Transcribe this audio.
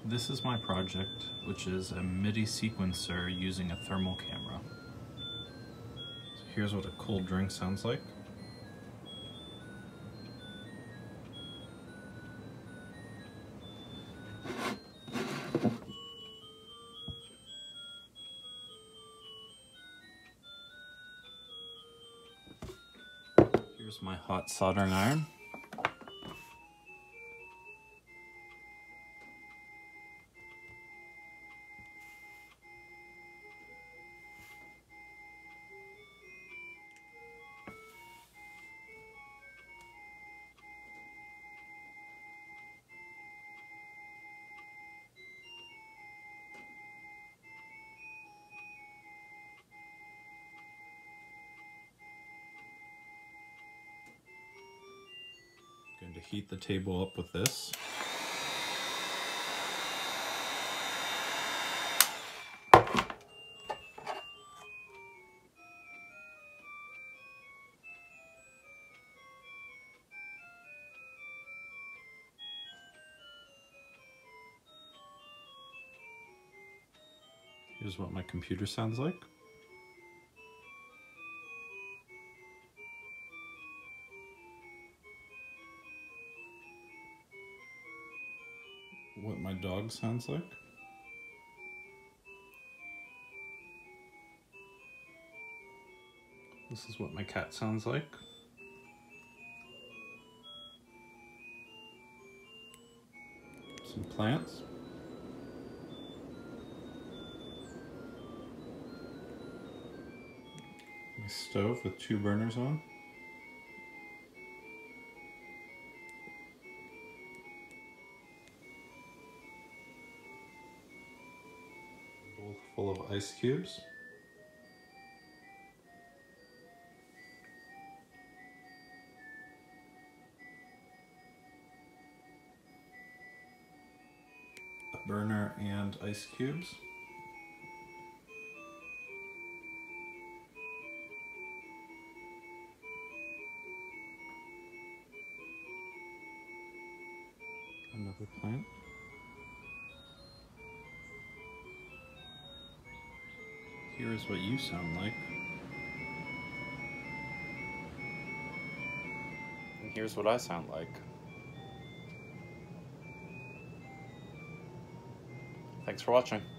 This is my project, which is a Midi sequencer using a thermal camera. So here's what a cold drink sounds like. Here's my hot soldering iron. Going to heat the table up with this. Here's what my computer sounds like. What my dog sounds like. This is what my cat sounds like. Some plants. My stove with 2 burners on. A bowl full of ice cubes. A burner and ice cubes. Another plant. Here's what you sound like. And here's what I sound like. Thanks for watching.